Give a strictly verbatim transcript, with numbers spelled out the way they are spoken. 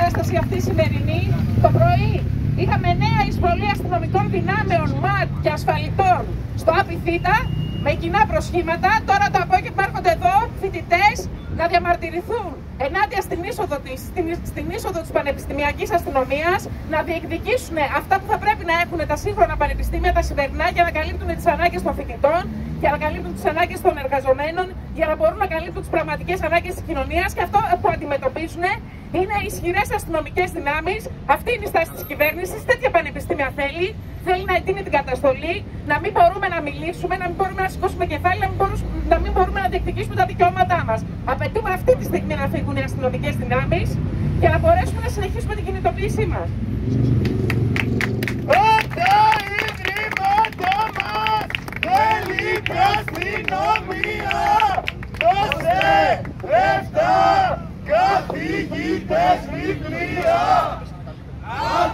κατάσταση αυτή η σημερινή. Το πρωί είχαμε νέα εισβολή αστυνομικών δυνάμεων ΜΑΤ και ασφαλιτών στο Απιθύτα με κοινά προσχήματα. Τώρα το απόγευμα έρχονται εδώ φοιτητές να διαμαρτυρηθούν ενάντια στην είσοδο της, στην, στην είσοδο της πανεπιστημιακής αστυνομίας, να διεκδικήσουν αυτά που θα πρέπει να έχουν τα σύγχρονα πανεπιστήμια, τα σημερινά, για να καλύπτουν τις ανάγκες των φοιτητών, για να καλύπτουν τις ανάγκες των εργαζομένων, για να μπορούν να καλύπτουν τις πραγματικές ανάγκες της κοινωνίας. Και αυτό που αντιμετωπίζουν είναι ισχυρές αστυνομικές δυνάμεις. Αυτή είναι η στάση της κυβέρνησης. Τέτοια πανεπιστήμια θέλει. Θέλει να ετείνει την καταστολή, να μην μπορούμε να μιλήσουμε, να μην μπορούμε να σηκώσουμε κεφάλι, να μην μπορούμε να, μην μπορούμε να διεκδικήσουμε τα δικαιώματά μας. Απαιτούμε αυτή τη στιγμή να φύγουν οι αστυνομικές δυνάμεις για να μπορέσουμε να συνεχίσουμε την κινητοποίησή μας. Αυτά ιδρύματα μας θέλει η αστυνομία. Δώσε εφτά καθηγητές βιβλία.